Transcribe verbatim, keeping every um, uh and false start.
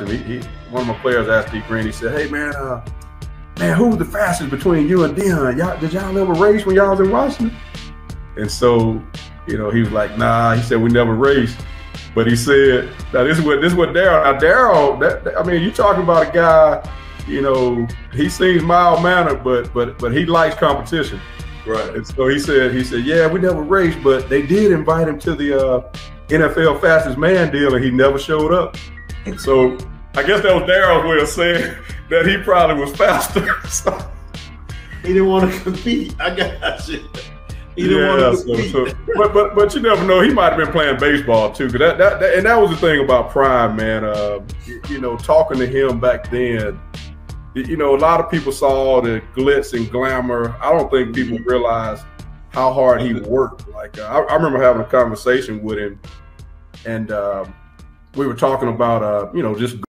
him. He, he one of my players asked D Green. He said, "Hey man, uh, man, who's the fastest between you and Deion? Y'all, did y'all ever race when y'all was in Washington?" And so, you know, he was like, "Nah." He said, "We never raced." But he said, "Now this is what this is what Daryl. Now Daryl, that, that, I mean, you talking about a guy, you know, he seems mild mannered, but but but he likes competition." Right. And so he said, he said, "Yeah, we never raced, but they did invite him to the uh, N F L fastest man deal, and he never showed up." And so I guess that was Daryl's way of saying that he probably was faster. So, he didn't want to compete. I got you. He didn't yeah, want to compete. So, so, but but but you never know. He might have been playing baseball too. Cause that, that, that and that was the thing about Prime, man. Uh, you, you know, talking to him back then. You know, a lot of people saw the glitz and glamour. I don't think people realized how hard he worked. Like, uh, I, I remember having a conversation with him, and um, we were talking about, uh, you know, just